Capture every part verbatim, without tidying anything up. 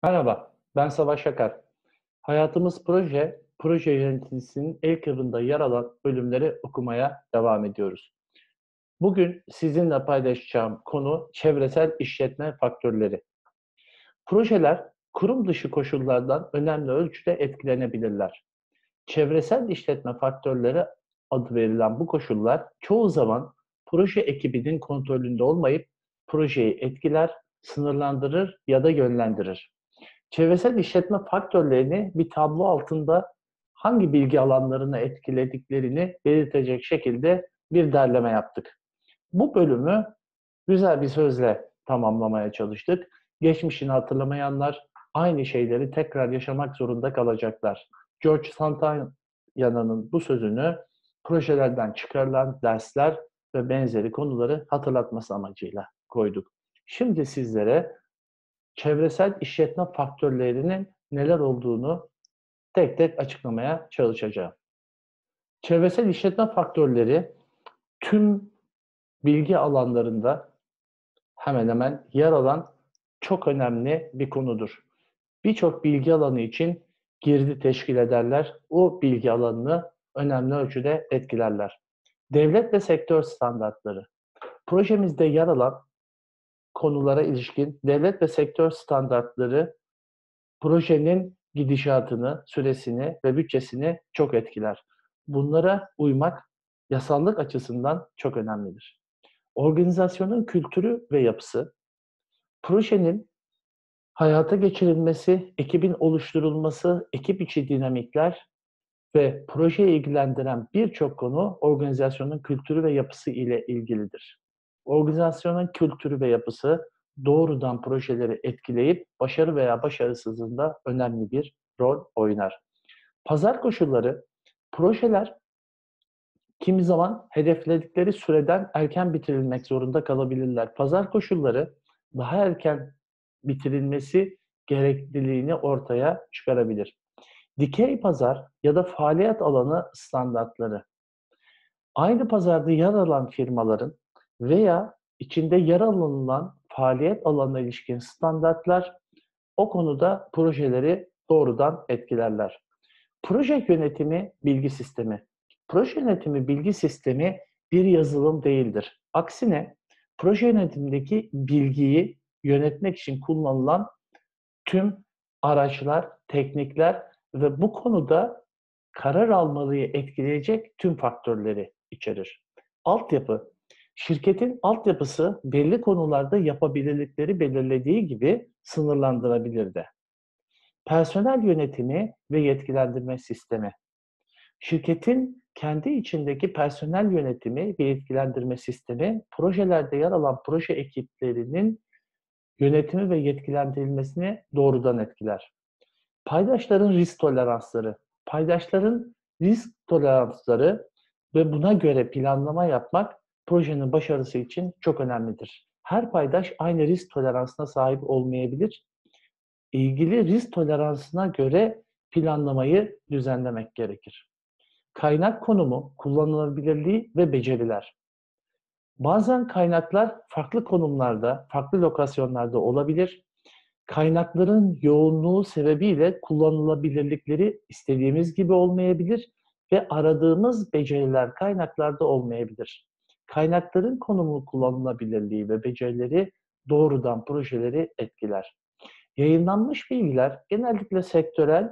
Merhaba, ben Savaş Akar. Hayatımız Proje, proje yöneticisinin ilk yılında yer alan bölümleri okumaya devam ediyoruz. Bugün sizinle paylaşacağım konu çevresel işletme faktörleri. Projeler kurum dışı koşullardan önemli ölçüde etkilenebilirler. Çevresel işletme faktörleri adı verilen bu koşullar çoğu zaman proje ekibinin kontrolünde olmayıp projeyi etkiler, sınırlandırır ya da yönlendirir. Çevresel işletme faktörlerini bir tablo altında hangi bilgi alanlarını etkilediklerini belirtecek şekilde bir derleme yaptık. Bu bölümü güzel bir sözle tamamlamaya çalıştık. Geçmişini hatırlamayanlar aynı şeyleri tekrar yaşamak zorunda kalacaklar. George Santayana'nın bu sözünü projelerden çıkarılan dersler ve benzeri konuları hatırlatması amacıyla koyduk. Şimdi sizlere çevresel işletme faktörlerinin neler olduğunu tek tek açıklamaya çalışacağım. Çevresel işletme faktörleri tüm bilgi alanlarında hemen hemen yer alan çok önemli bir konudur. Birçok bilgi alanı için girdi teşkil ederler. O bilgi alanını önemli ölçüde etkilerler. Devlet ve sektör standartları. Projemizde yer alan konulara ilişkin devlet ve sektör standartları projenin gidişatını, süresini ve bütçesini çok etkiler. Bunlara uymak yasallık açısından çok önemlidir. Organizasyonun kültürü ve yapısı, projenin hayata geçirilmesi, ekibin oluşturulması, ekip içi dinamikler ve projeyi ilgilendiren birçok konu organizasyonun kültürü ve yapısı ile ilgilidir. Organizasyonun kültürü ve yapısı doğrudan projeleri etkileyip başarı veya başarısızlığında önemli bir rol oynar. Pazar koşulları, projeler kimi zaman hedefledikleri süreden erken bitirilmek zorunda kalabilirler. Pazar koşulları daha erken bitirilmesi gerekliliğini ortaya çıkarabilir. Dikey pazar ya da faaliyet alanı standartları. Aynı pazarda yer alan firmaların veya içinde yer alınan faaliyet alanına ilişkin standartlar o konuda projeleri doğrudan etkilerler. Proje yönetimi bilgi sistemi. Proje yönetimi bilgi sistemi bir yazılım değildir. Aksine proje yönetimindeki bilgiyi yönetmek için kullanılan tüm araçlar, teknikler ve bu konuda karar almalıyı etkileyecek tüm faktörleri içerir. Altyapı. Şirketin altyapısı belli konularda yapabilirlikleri belirlediği gibi sınırlandırabilir de. Personel yönetimi ve yetkilendirme sistemi. Şirketin kendi içindeki personel yönetimi ve yetkilendirme sistemi, projelerde yer alan proje ekiplerinin yönetimi ve yetkilendirilmesini doğrudan etkiler. Paydaşların risk toleransları. Paydaşların risk toleransları ve buna göre planlama yapmak projenin başarısı için çok önemlidir. Her paydaş aynı risk toleransına sahip olmayabilir. İlgili risk toleransına göre planlamayı düzenlemek gerekir. Kaynak konumu, kullanılabilirliği ve beceriler. Bazen kaynaklar farklı konumlarda, farklı lokasyonlarda olabilir. Kaynakların yoğunluğu sebebiyle kullanılabilirlikleri istediğimiz gibi olmayabilir ve aradığımız beceriler kaynaklarda olmayabilir. Kaynakların konumu, kullanılabilirliği ve becerileri doğrudan projeleri etkiler. Yayınlanmış bilgiler genellikle sektörel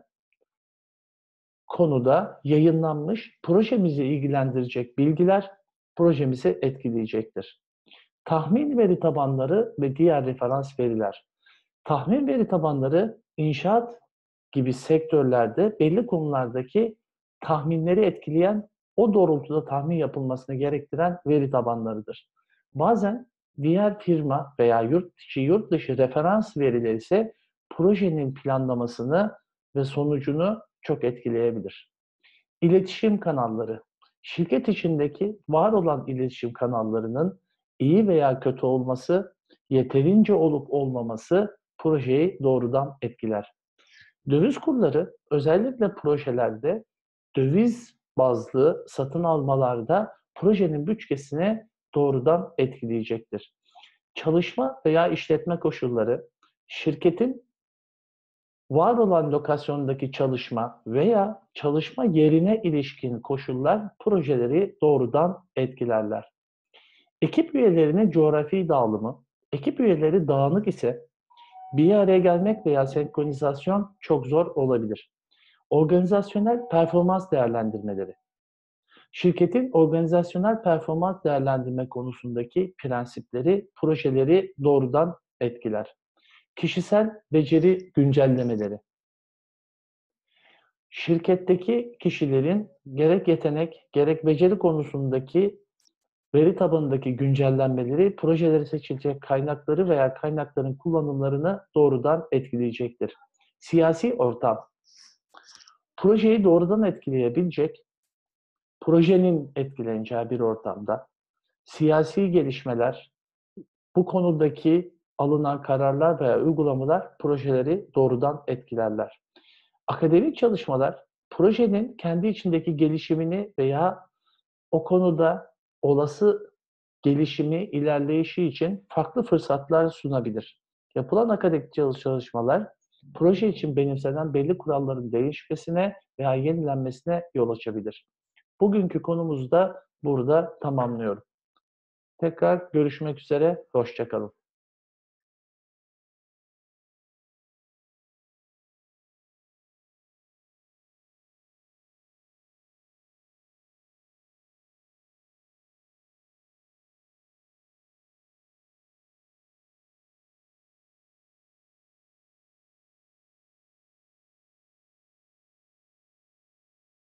konuda yayınlanmış, projemizi ilgilendirecek bilgiler projemizi etkileyecektir. Tahmin veri tabanları ve diğer referans veriler. Tahmin veri tabanları inşaat gibi sektörlerde belli konulardaki tahminleri etkileyen, o doğrultuda tahmin yapılmasını gerektiren veri tabanlarıdır. Bazen diğer firma veya yurt içi, yurt dışı referans verileri ise projenin planlamasını ve sonucunu çok etkileyebilir. İletişim kanalları. Şirket içindeki var olan iletişim kanallarının iyi veya kötü olması, yeterince olup olmaması projeyi doğrudan etkiler. Döviz kurları özellikle projelerde döviz bazlı satın almalarda projenin bütçesini doğrudan etkileyecektir. Çalışma veya işletme koşulları, şirketin Var olan lokasyondaki çalışma veya çalışma yerine ilişkin koşullar projeleri doğrudan etkilerler. Ekip üyelerinin coğrafi dağılımı, ekip üyeleri dağınık ise bir araya gelmek veya senkronizasyon çok zor olabilir. Organizasyonel performans değerlendirmeleri. Şirketin organizasyonel performans değerlendirme konusundaki prensipleri, projeleri doğrudan etkiler. Kişisel beceri güncellemeleri. Şirketteki kişilerin gerek yetenek, gerek beceri konusundaki veri tabanındaki güncellenmeleri, projeleri seçilecek kaynakları veya kaynakların kullanımlarını doğrudan etkileyecektir. Siyasi ortam. Projeyi doğrudan etkileyebilecek, projenin etkileneceği bir ortamda siyasi gelişmeler, bu konudaki alınan kararlar veya uygulamalar projeleri doğrudan etkilerler. Akademik çalışmalar, projenin kendi içindeki gelişimini veya o konuda olası gelişimi, ilerleyişi için farklı fırsatlar sunabilir. Yapılan akademik çalışmalar, proje için benimsenen belli kuralların değişmesine veya yenilenmesine yol açabilir. Bugünkü konumuzu da burada tamamlıyorum. Tekrar görüşmek üzere, hoşça kalın.